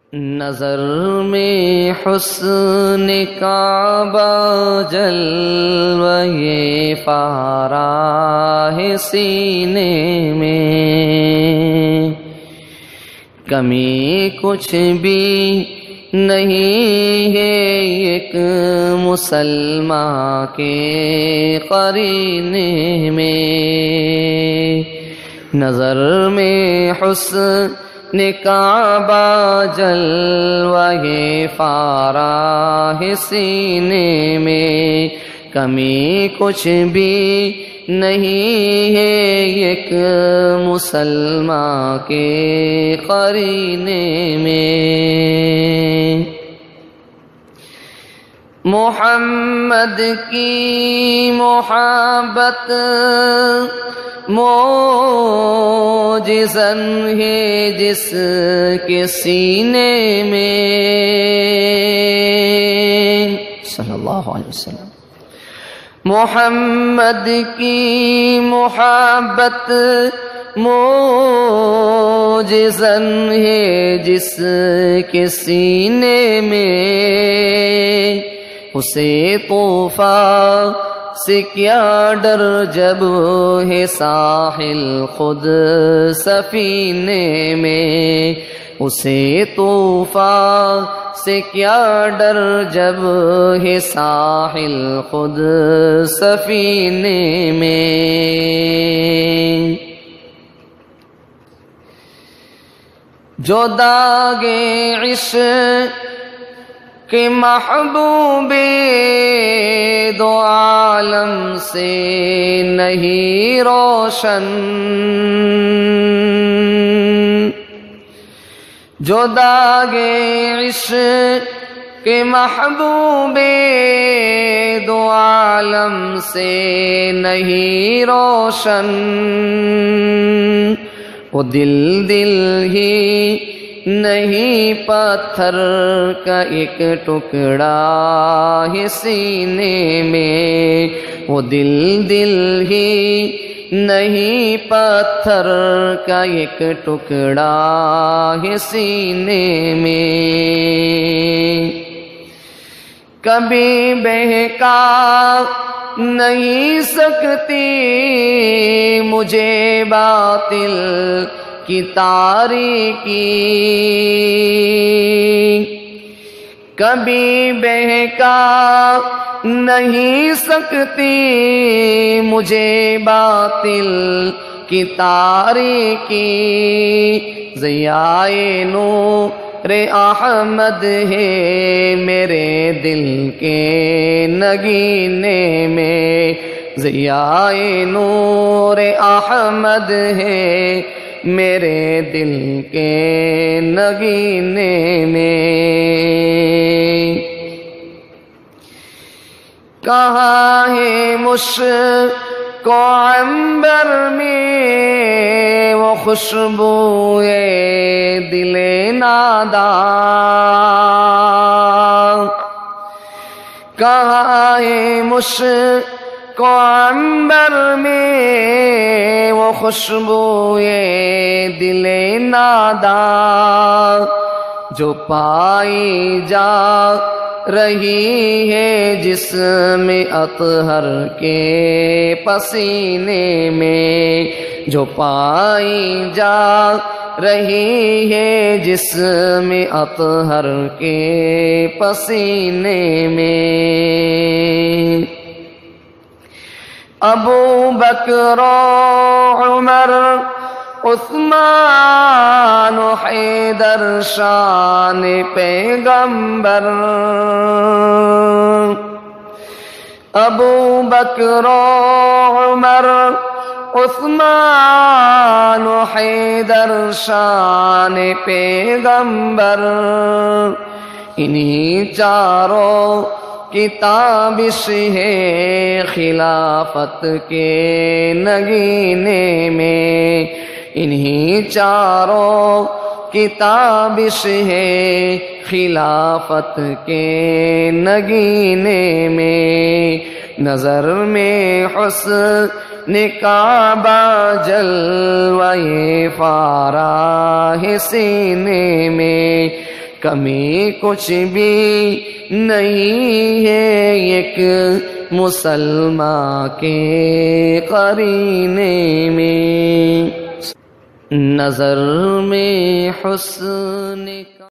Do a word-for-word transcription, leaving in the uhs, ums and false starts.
نظر میں حسن کعبہ جلوہ پارا ہے سینے میں، کمی کچھ بھی نہیں ہے ایک مسلمان کے قرینے میں۔ نظر میں حسن کعبہ جلوہ پارا ہے سینے میں، کمی کچھ بھی نہیں ہے ایک مسلمان کے قرینے میں۔ محمد کی محبت موجزن ہے جس کے سینے میں، صلی اللہ علیہ وسلم۔ محمد کی محبت موجزن ہے جس کے سینے میں، اسے طوفان سے کیا ڈر جب ہے ساحل خود سفینے میں، اسے طوفان سے کیا ڈر جب ہے ساحل خود سفینے میں۔ جو داغے عشق کہ محبوب دو عالم سے نہیں روشن، جو داغے عشق کہ محبوب دو عالم سے نہیں روشن، وہ دل دل ہی نہیں پتھر کا ایک ٹکڑا ہے سینے میں، وہ دل دل ہی نہیں پتھر کا ایک ٹکڑا ہے سینے میں۔ کبھی بہکا نہیں سکتی مجھے باطل کی تاریکی، کبھی بہکا نہیں سکتی مجھے باطل کی تاریکی، ضیاء نور احمد ہے میرے دل کے نگینے میں، ضیاء نور احمد ہے میرے دل کے نگینے میں۔ کہاں ہے مشک و عنبر میں وہ خوشبوئے دل ناداں، کہاں ہے مشک و عنبر میں وہ خوشبوئے دل ناداں، جو پائی جا رہی ہے جسم اطہر کے پسینے میں، جو پائی جا رہی ہے جسم اطہر کے پسینے میں۔ ابو بکر و عمر عثمان و حیدر شان پیغمبر، ابو بکر و عمر عثمان و حیدر شان پیغمبر، انہی چاروں کی تابش ہے خلافت کے نگینے میں، انہی چاروں کی تابش ہے خلافت کے نگینے میں۔ نظر میں حسن کعبہ جلوہ پارا ہے سینے میں، کمی کچھ بھی نہیں ہے ایک مسلمان کے قرینے میں، نظر میں حسن